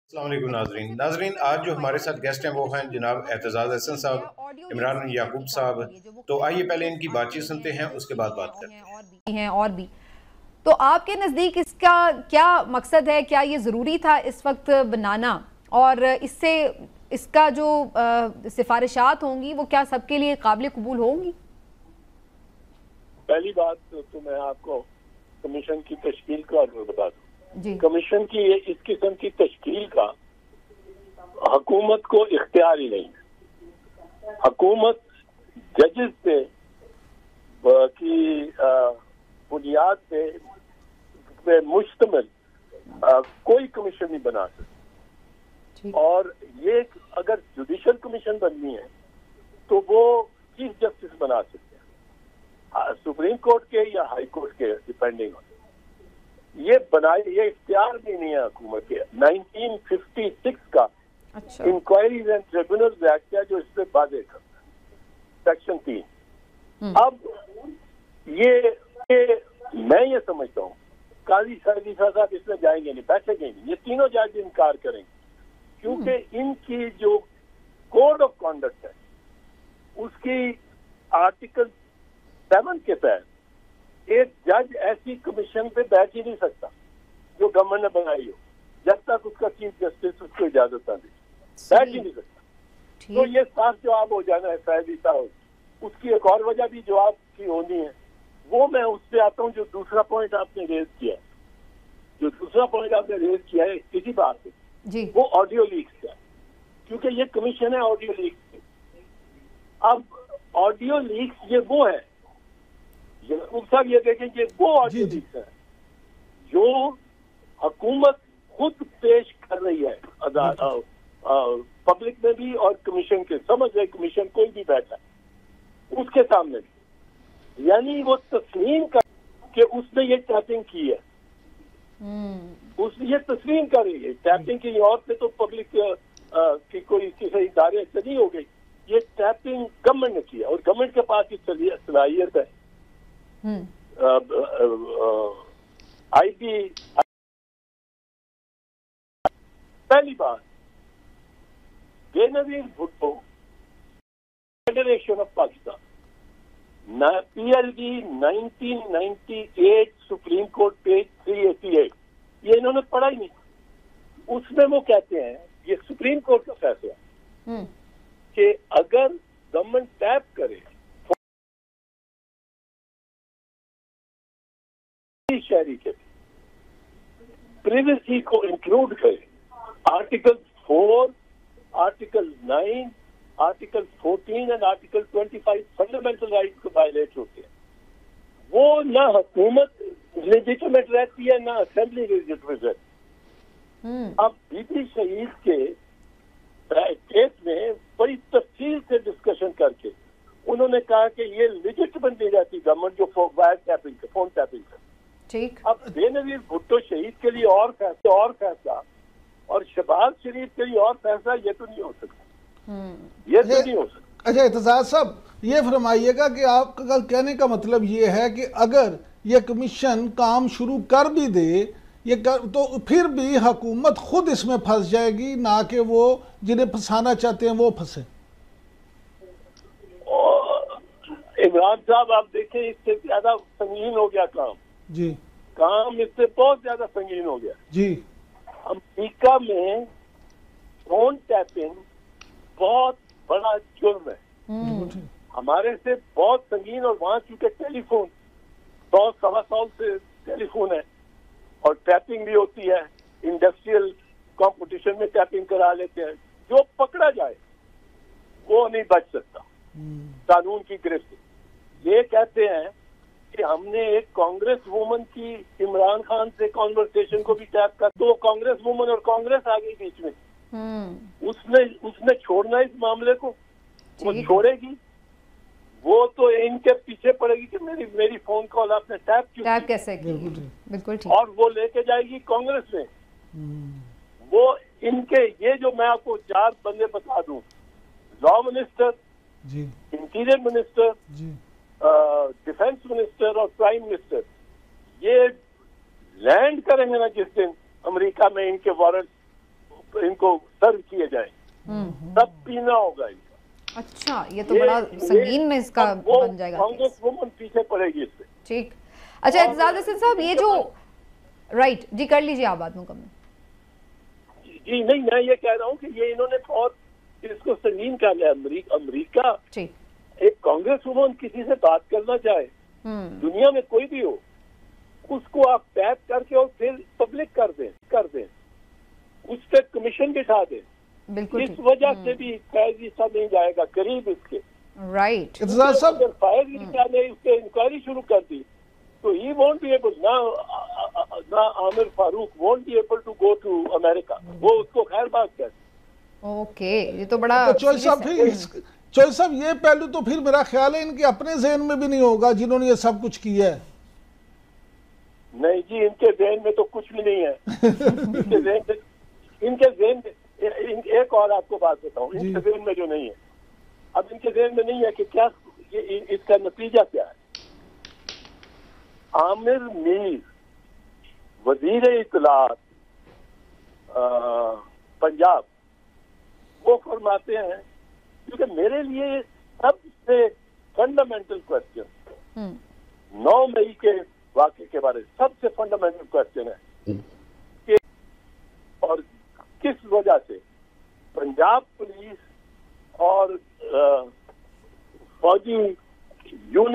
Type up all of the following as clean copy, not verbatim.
अस्सलाम वालेकुम नाजरीन नाजरीन आज जो हमारे साथ गेस्ट हैं वो हैं जनाब एतजाज़ हसन साहब, इमरान याकूब साहब। तो आइए पहले इनकी बातचीत सुनते हैं, उसके बाद बात करते हैं। और भी तो आपके नज़दीक इसका क्या मकसद है? क्या ये ज़रूरी था इस वक्त बनाना? और इससे इसका जो सिफारिशात होंगी वो क्या सबके लिए काबिल कबूल होंगी? पहली बात तो मैं आपको कमीशन की तश्कील का बता दूं। जी। कमीशन की इस किस्म की तश्कील का हुकूमत को इख्तियार ही नहीं है। हुकूमत जजेस पे की बुनियाद पे मुश्तमिल कोई कमीशन नहीं बना सकती। और ये अगर जुडिशल कमीशन बननी है तो वो चीफ जस्टिस बना सकते हैं, सुप्रीम कोर्ट के या हाई कोर्ट के, डिपेंडिंग ऑन। ये इख्तियार भी नहीं है हुकूमत के। 1956 का इंक्वायरीज एंड ट्रिब्यूनल्स एक्ट है जो इस पे वादे करता है, सेक्शन 3। अब ये मैं ये समझता हूँ काजी खलीफा साहब इसमें जाएंगे नहीं, बैठेंगे नहीं, ये तीनों जज इनकार करेंगे, क्योंकि इनकी जो कोड ऑफ कॉन्डक्ट है उसकी आर्टिकल 7 के तहत एक जज ऐसी कमीशन पे बैठ ही नहीं सकता जो गवर्नमेंट ने बनाई हो, जब तक उसका चीफ जस्टिस उसको इजाजत ना दे, बैठ ही नहीं सकता। तो ये साफ जवाब हो जाना है फैजी साहब। उसकी एक और वजह भी जवाब की होनी है, वो मैं उससे आता हूँ। जो दूसरा पॉइंट आपने रेज किया है इसी बात पे, वो ऑडियो लीक्स है, क्योंकि ये कमीशन है ऑडियो लीक्स। अब ऑडियो लीक्स ये वो है, साहब ये देखें कि वो ऑडियो लीक्स है जो हुकूमत खुद पेश कर रही है पब्लिक में भी और कमीशन के, समझ रहे कमीशन कोई भी बैठा है उसके सामने भी, यानी वो तस्लीम कर कि उसने ये टैपिंग की है, उसने ये तस्लीम कर रही है टैपिंग की। और से तो पब्लिक की कोई किसी इदारे से नहीं हो गई, ये टैपिंग गवर्नमेंट ने किया और गवर्नमेंट के पास ये सलाहियत है। आईपी पहली बात, Benazir Bhutto federation of Pakistan PLD 1998 supreme court page 388, ये इन्होंने पढ़ा ही नहीं। उसमें वो कहते हैं, ये सुप्रीम कोर्ट का फैसला कि अगर गवर्नमेंट टैप करे शहरी के प्रिवेसी को इंक्लूड करे, article 4, article 9, article 14 and article 25 fundamental rights को वायलेट होते हैं, वो ना हुकूमत लेजिटिमेट रहती है ना असेंबली लेजिटिमेट रहती। अब बीबी शहीद के केस में बड़ी तफसील से डिस्कशन करके उन्होंने कहा कि ये लेजिटिमेट दी जाती गवर्नमेंट जो वायर टैपिंग का, फोन टैपिंग का। ठीक। अब बेनजीर भुट्टो शहीद के लिए और फैसला और शहबाज शरीफ के लिए और फैसला, ये तो नहीं हो सकता, ये तो नहीं हो सकता। अच्छा एतजाज साहब, ये फरमाइएगा कि आपका कहने का मतलब ये है कि अगर ये कमीशन काम शुरू कर भी दे तो फिर भी हुकूमत खुद इसमें फंस जाएगी, ना कि वो जिन्हें फंसाना चाहते हैं वो फंसे। इमरान साहब आप देखें, इससे ज्यादा संगीन हो गया काम जी, काम इससे बहुत ज्यादा संगीन हो गया जी। अमेरिका में फोन टैपिंग बहुत बड़ा जुर्म है, हमारे से बहुत संगीन। और वहाँ चूंकि टेलीफोन 100-1.25 से टेलीफोन है और टैपिंग भी होती है, इंडस्ट्रियल कंपटीशन में टैपिंग करा लेते हैं, जो पकड़ा जाए वो नहीं बच सकता कानून की गिरफ्त। ये कहते हैं कि हमने एक कांग्रेस वुमन की इमरान खान से कॉन्वर्सेशन को भी टैप कर, तो कांग्रेस वुमन और कांग्रेस आ गई बीच में। उसने छोड़ना इस मामले को, वो छोड़ेगी, वो तो इनके पीछे पड़ेगी कि मेरी फोन कॉल आपने टैप कैसे की। बिल्कुल ठीक। और वो लेके जाएगी कांग्रेस में। वो इनके ये जो मैं आपको 4 बंदे बता दूं, लॉ मिनिस्टर जी, इंटीरियर मिनिस्टर जी, डिफेंस मिनिस्टर और प्राइम मिनिस्टर, ये लैंड करेंगे ना जिस दिन अमेरिका में इनके वारंट इनको सर्व किए जाए, तब पीना होगा इनका। अच्छा, ये तो बड़ा संगीन में इसका बन जाएगा। कांग्रेस वुमन पीछे पड़ेगी इससे। ठीक। अच्छा एतजाज हसन साहब, ये जो राइट जी, कर लीजिए आप बात मुकम्मल। जी नहीं, मैं ये कह रहा हूँ कि ये इन्होंने बहुत इसको संगीन कर लिया। अमरीका एक कांग्रेस वुमन किसी से बात करना चाहे, दुनिया में कोई भी हो, उसको आप पैक करके और फिर पब्लिक कर दें, उस पर कमीशन बिठा दें। बिल्कुल, इस वजह से भी फैज ईसा नहीं जाएगा करीब इसके। राइट। अगर फैज ईसा ने उसके इंक्वायरी शुरू कर दी तो ही वोंट बी एबल ना Aamir Farooq won't be able to go to America, वो उसको खैर बात कर। ओके, ये तो बड़ा चॉइस साहब ये पहलू तो फिर मेरा ख्याल है इनके अपने जहन में भी नहीं होगा जिन्होंने ये सब कुछ किया है। नहीं जी, इनके जहन में तो कुछ भी नहीं है। इनके जहन में एक और आपको बात बताऊं, इनके जहन में जो नहीं है, अब इनके जहन में नहीं है कि क्या इसका नतीजा क्या है। आमिर मीर वजीर इत्तलात पंजाब, वो फरमाते हैं, क्योंकि मेरे लिए सबसे फंडामेंटल क्वेश्चन 9 मई के वाक़े के बारे में सबसे फंडामेंटल क्वेश्चन है कि और किस वजह से पंजाब पुलिस और फौजी यूनिट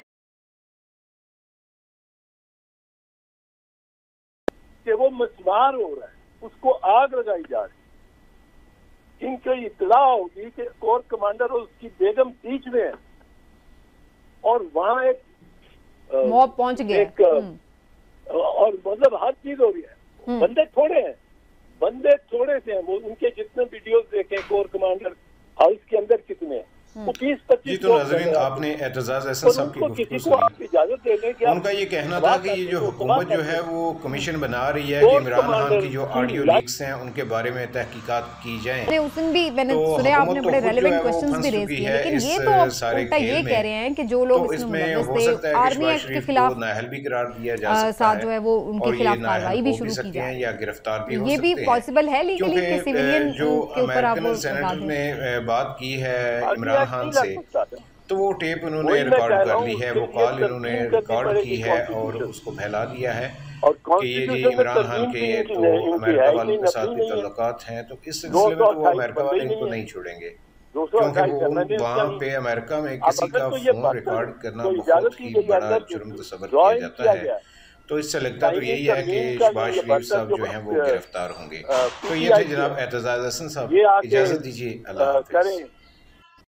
कि वो मसमार हो रहा है, उसको आग लगाई जा रही है। इनको इत्तला होगी कि कोर कमांडर और उसकी बेगम बीच में है और वहाँ एक मॉब पहुंच गया और मतलब हर चीज हो रही है। बंदे थोड़े से हैं, वो उनके जितने वीडियोस देखे कोर कमांडर हाउस के अंदर कितने हैं, वो 20-25। जी तो नाज़रीन, आपने एतजाज अहसन साहब की गुफ्तगू सुनी। इजाजत देने की उनका ये कहना था कि ये जो हुकूमत जो है वो कमीशन बना रही है कि इमरान खान की जो ऑडियो लीक्स हैं उनके बारे में तहकीकात की जाए। उस दिन भी मैंने सुना, आपने बड़े रेलेवेंट क्वेश्चंस भी रेज किए, लेकिन ये तो उल्टा ये कह रहे हैं कि जो लोग इसमें मुलव्वस थे, आर्मी एक्ट के खिलाफ नाअहल भी करार दिया जा सकता है, जो है वो उनके खिलाफ कार्रवाई भी शुरू की जाए या गिरफ्तार भी हो सकते हैं। ये भी पॉसिबल है, लेकिन सिविलियन जो के ऊपर आप अमेरिकन सेनेटर ने बात की है इमरान खान से, तो वो टेप उन्होंने रिकॉर्ड कर ली है, वो कॉल इन्होंने रिकॉर्ड की है और उसको फैला दिया है कि ये जी इमरान खान के तो अमेरिका वालों के साथ भी ताल्लुकात हैं, तो इस सिलसिले में तो वो अमेरिका वाले इनको नहीं छोड़ेंगे, क्योंकि वो वहाँ पे अमेरिका में किसी का फोन रिकॉर्ड करना बहुत ही बड़ा जुर्म तस्वर किया जाता है। तो इससे लगता तो यही है कि शहबाज शरीफ साहब जो हैं वो गिरफ्तार होंगे। तो ये थे जनाब एतजाज हसन साहब, इजाज़त दीजिए, अल्लाह हाफ़िज़।